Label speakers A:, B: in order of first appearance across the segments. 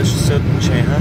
A: certain China.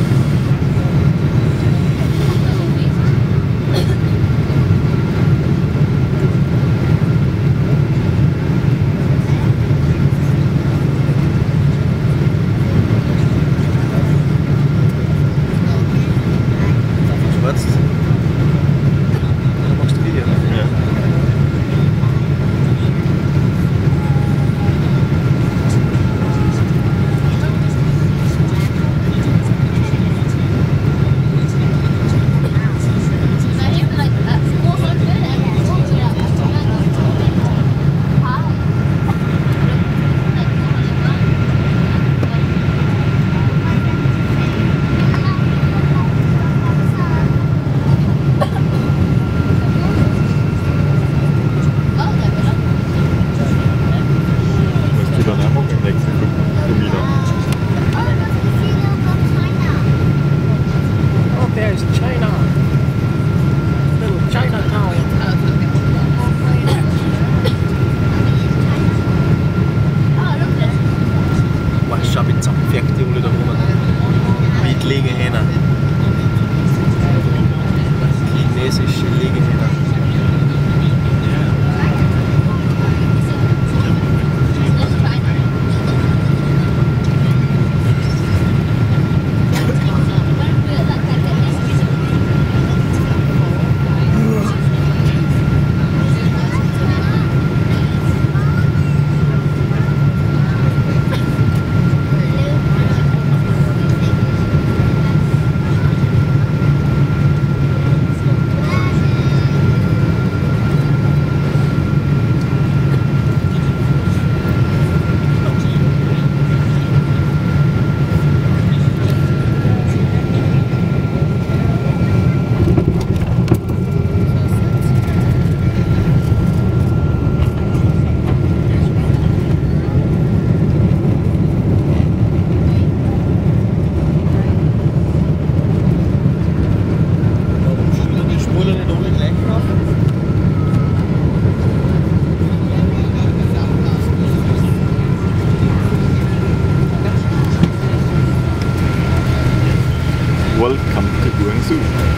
B: Welcome to Guangzhou.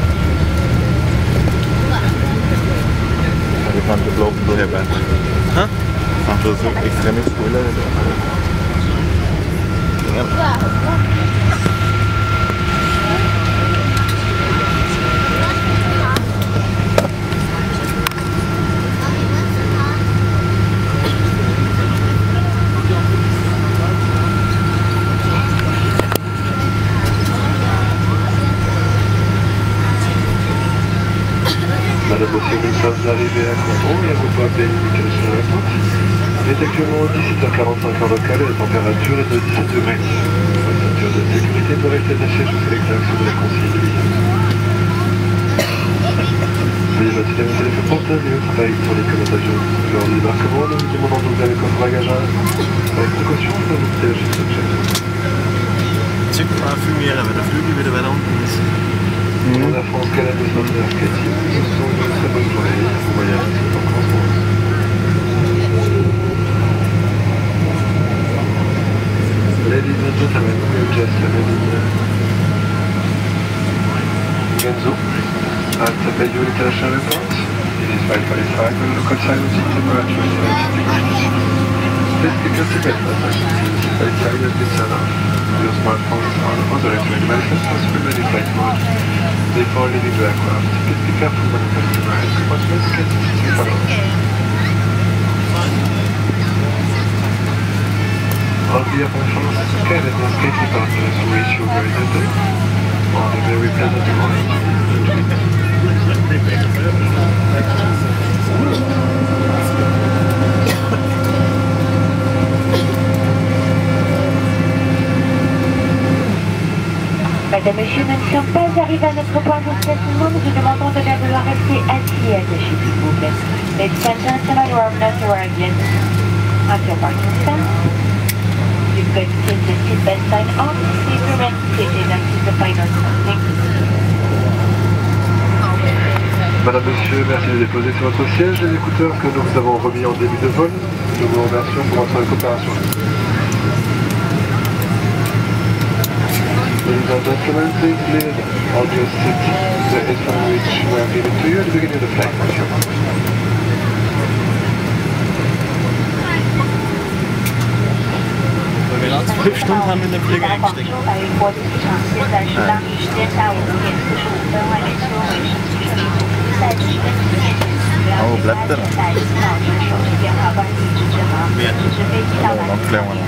B: Det kan inte blogg på det här.
A: Hæ?
B: Han får så extremt spoiler eller?
C: Madame, monsieur, nous sommes arrivés à Canton et à vous appeler l'indication à la porte. Il est actuellement 17h45 en local et la température est de 17 degrés. La ceinture de sécurité doit rester attachée jusqu'à l'extinction de la consigne de visite. Veuillez maintenir le téléphone portable et votre appareil pour les connotations. Lors du débarquement, nous vous demandons d'ouvrir le coffre bagage avec précaution pour vous protéger ce objet.
A: Check maar veel meer hebben, de vluggen weer wel anders.
C: Pour la France, Canada, Saint-Pierre, Cathy, nous vous souhaitons une très bonne journée et bon voyage en transport. Ladies and gentlemen, we have just landed in Guangzhou at Beijing International Airport. It is 5:45 and local time temperature is 70 degrees. Please keep your seatbelt attached to the seatbelt sign has been turned off. Your smartphones are authorized devices must remain in flight mode before leaving the aircraft. Please be careful when pressing your hands because medical sensitive products. On behalf of France, Canada and Cathy partners, we wish you a very good day on a very pleasant morning.
D: Madame, Monsieur, nous ne sommes pas arrivés à notre point de stationnement. Nous vous demandons de bien vouloir rester assis et attachés, s'il vous plaît. Ladies and gentlemen, we have not arrived yet at your parking stand. You've got to take the seatbelt sign on. Please remain seated until the final crossing.
C: Madame, Monsieur, merci de déposer sur votre siège les écouteurs que nous vous avons remis en début de vol. Nous vous remercions pour votre coopération. Ladies and gentlemen, please leave all your seats. The airfare which were given to you at the beginning of the flight. Thank you.
A: Weil wir gerade 12 Stunden haben in den Flieger eingestiegen.
B: Oh, bleibt der noch?
A: Wer?
B: Oh, noch klären wir noch.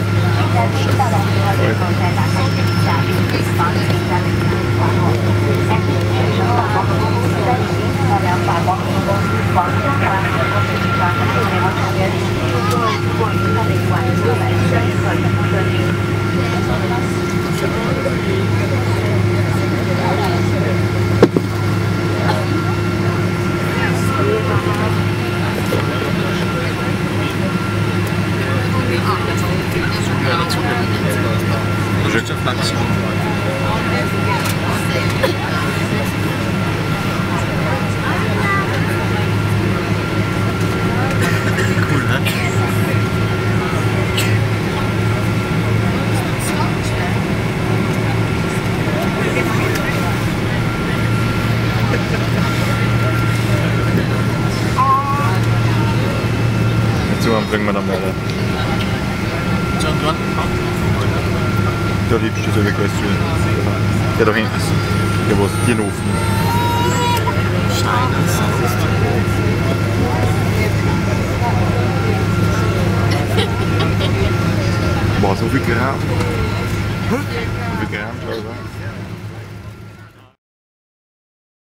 A: Cool, ne?
B: Dazu bringen wir dann mal.
A: John Gunn.
B: Da liebst du so wie Gäste. Ja, da hinten. Ja, was? Die Ofen.
A: Scheine,
B: Boah, so viel Gramm. So viel Gramm, schau da.